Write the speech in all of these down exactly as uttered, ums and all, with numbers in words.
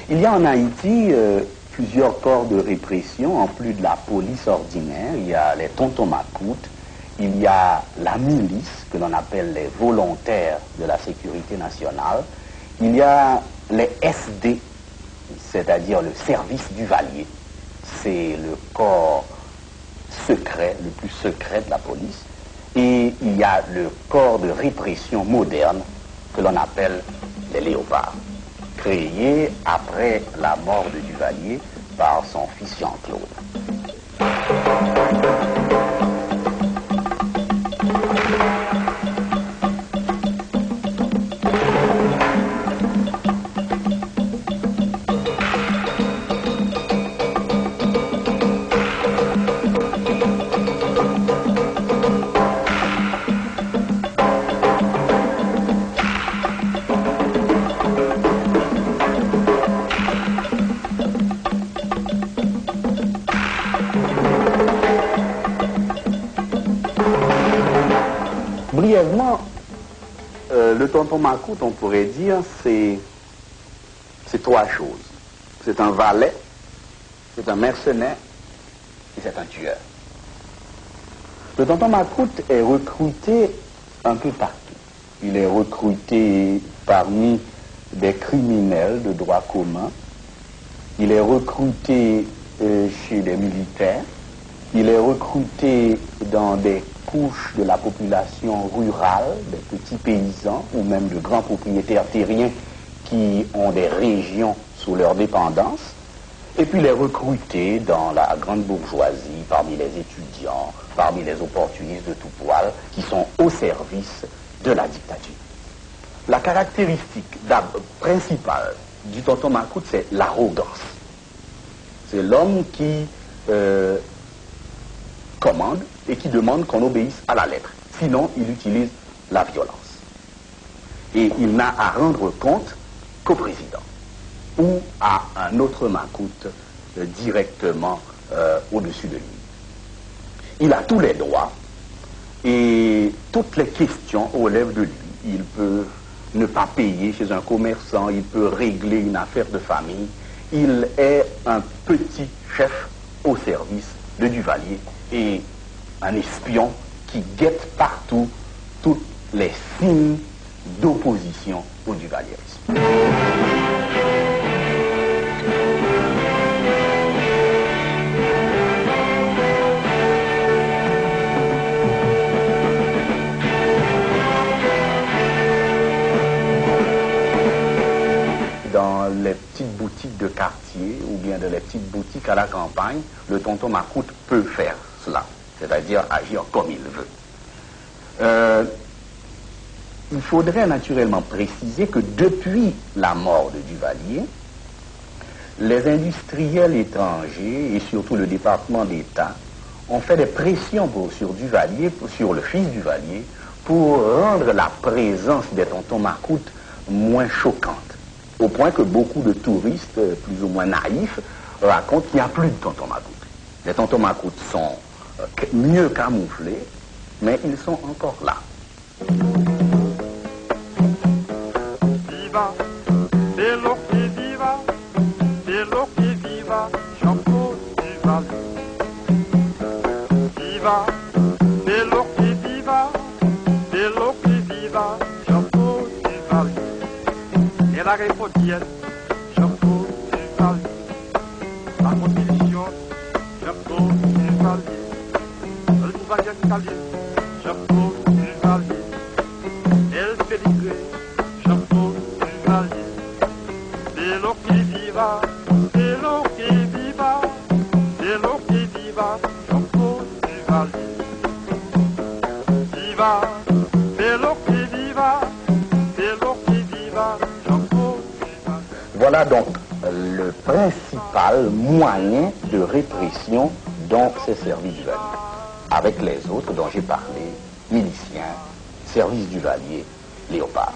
Il y a en Haïti euh, plusieurs corps de répression, en plus de la police ordinaire. Il y a les tontons macoutes, il y a la milice, que l'on appelle les volontaires de la sécurité nationale. Il y a les S D, c'est-à-dire le service duvalier. C'est le corps secret, le plus secret de la police. Et il y a le corps de répression moderne que l'on appelle les léopards, créé après la mort de Duvalier par son fils Jean-Claude. Brièvement, euh, le tonton Macoute, on pourrait dire, c'est c'est trois choses. C'est un valet, c'est un mercenaire et c'est un tueur. Le tonton Macoute est recruté un peu partout. Il est recruté parmi des criminels de droit commun. Il est recruté euh, chez les militaires. Il est recruté dans des couches de la population rurale, des petits paysans ou même de grands propriétaires terriens qui ont des régions sous leur dépendance. Et puis les recruter dans la grande bourgeoisie, parmi les étudiants, parmi les opportunistes de tout poil, qui sont au service de la dictature. La caractéristique principale du tonton Macoute, c'est l'arrogance. C'est l'homme qui euh, commande et qui demande qu'on obéisse à la lettre. Sinon, il utilise la violence. Et il n'a à rendre compte qu'au président ou à un autre Macoute euh, directement euh, au-dessus de lui. Il a tous les droits et toutes les questions relèvent de lui. Il peut ne pas payer chez un commerçant, il peut régler une affaire de famille. Il est un petit chef au service de Duvalier et un espion qui guette partout tous les signes d'opposition au duvalierisme. Dans les petites boutiques de quartier ou bien dans les petites boutiques à la campagne, le tonton Macoute peut faire cela, c'est-à-dire agir comme il veut. Euh, il faudrait naturellement préciser que depuis la mort de Duvalier, les industriels étrangers et surtout le département d'État ont fait des pressions pour, sur Duvalier, sur le fils Duvalier, pour rendre la présence des tontons Macoute moins choquante. Au point que beaucoup de touristes, plus ou moins naïfs, racontent qu'il n'y a plus de tontons Macoute. Les tontons Macoute sont euh, mieux camouflés, mais ils sont encore là. Viva, c'est l'eau qui viva, c'est l'eau qui viva, Jean-Claude Duvalier. Viva, c'est l'eau qui viva, c'est l'eau qui viva, Jean-Claude Duvalier. Et la répondienne, Jean-Claude Duvalier. La constitution, Jean-Claude Duvalier. Le gouvernement italien, Jean-Claude Duvalier. El pédigré, Jean-Claude Duvalier. C'est l'eau qui viva, c'est l'eau qui viva, c'est l'eau qui viva, Jean-Claude Duvalier. Viva, c'est l'eau qui viva, c'est l'eau qui viva, Jean-Claude Duvalier. Voilà donc le principal moyen de répression dont s'est servi Duvalier, avec les autres dont j'ai parlé, miliciens, service Duvalier, léopards.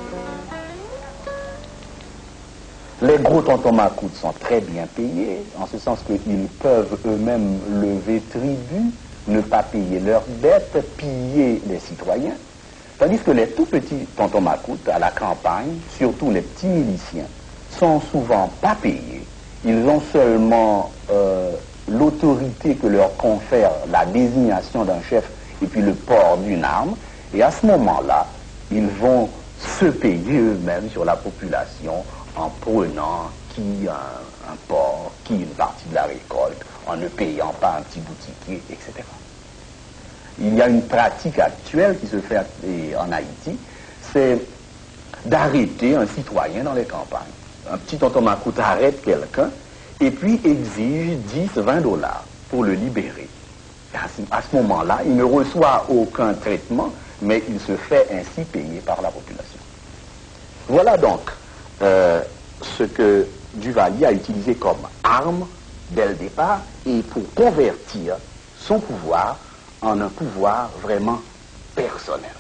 Les gros tontons Macoute sont très bien payés, en ce sens qu'ils peuvent eux-mêmes lever tribut, ne pas payer leurs dettes, piller les citoyens, tandis que les tout petits tontons Macoute à la campagne, surtout les petits miliciens, sont souvent pas payés. Ils ont seulement euh, l'autorité que leur confère la désignation d'un chef et puis le port d'une arme. Et à ce moment-là, ils vont se payer eux-mêmes sur la population en prenant qui un, un port, qui une partie de la récolte, en ne payant pas un petit boutiquier, et cetera. Il y a une pratique actuelle qui se fait en Haïti, c'est d'arrêter un citoyen dans les campagnes. Un petit tonton Macoute arrête quelqu'un et puis exige dix, vingt dollars pour le libérer. À ce, à ce moment-là, il ne reçoit aucun traitement, mais il se fait ainsi payer par la population. Voilà donc euh, ce que Duvalier a utilisé comme arme dès le départ et pour convertir son pouvoir en un pouvoir vraiment personnel.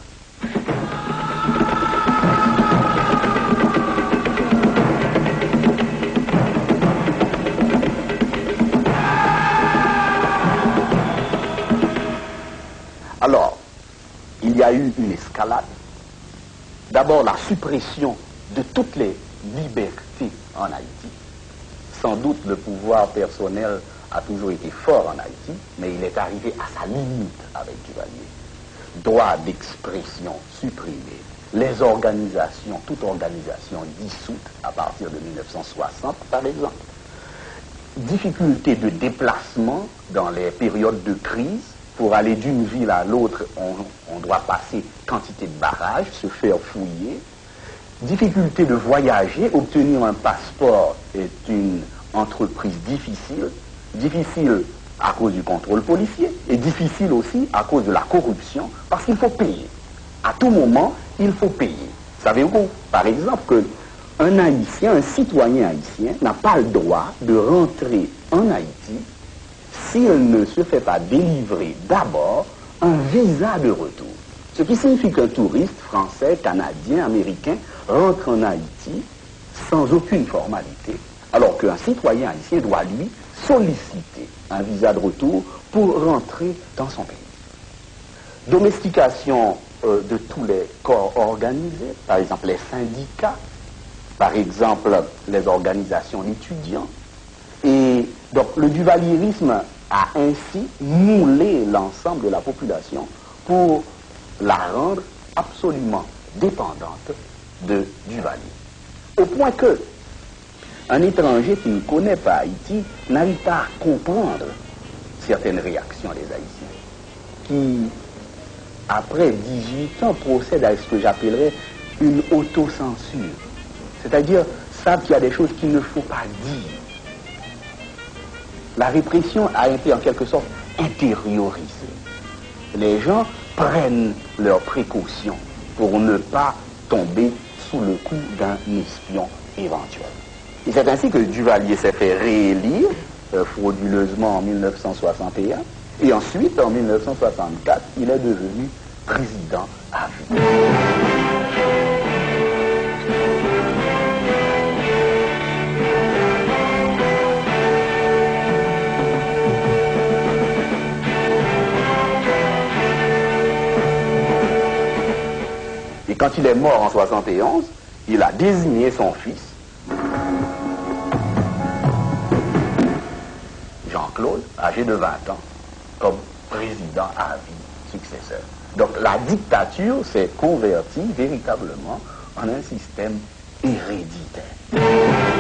Alors, il y a eu une escalade. D'abord, la suppression de toutes les libertés en Haïti. Sans doute, le pouvoir personnel a toujours été fort en Haïti, mais il est arrivé à sa limite avec Duvalier. Droit d'expression supprimé, les organisations, toute organisation dissoute à partir de mille neuf cent soixante, par exemple. Difficulté de déplacement dans les périodes de crise. Pour aller d'une ville à l'autre, on, on doit passer quantité de barrages, se faire fouiller. Difficulté de voyager, obtenir un passeport est une entreprise difficile. Difficile à cause du contrôle policier et difficile aussi à cause de la corruption parce qu'il faut payer. À tout moment, il faut payer. Savez-vous, par exemple, qu'un Haïtien, un citoyen haïtien n'a pas le droit de rentrer en Haïti s'il ne se fait pas délivrer d'abord un visa de retour. Ce qui signifie qu'un touriste français, canadien, américain rentre en Haïti sans aucune formalité, alors qu'un citoyen haïtien doit, lui, solliciter un visa de retour pour rentrer dans son pays. Domestication euh, de tous les corps organisés, par exemple les syndicats, par exemple les organisations d'étudiants. Et donc le duvalierisme a ainsi moulé l'ensemble de la population pour la rendre absolument dépendante de Duvalier. Au point que un étranger qui ne connaît pas Haïti n'arrive pas à comprendre certaines réactions des Haïtiens, qui, après dix-huit ans, procèdent à ce que j'appellerais une autocensure. C'est-à-dire, savent qu'il y a des choses qu'il ne faut pas dire. La répression a été en quelque sorte intériorisée. Les gens prennent leurs précautions pour ne pas tomber sous le coup d'un espion éventuel. Et c'est ainsi que Duvalier s'est fait réélire euh, frauduleusement en mille neuf cent soixante et un. Et ensuite, en mille neuf cent soixante-quatre, il est devenu président à vie. Et quand il est mort en soixante et onze, il a désigné son fils, Jean-Claude, âgé de vingt ans, comme président à vie successeur. Donc la dictature s'est convertie véritablement en un système héréditaire.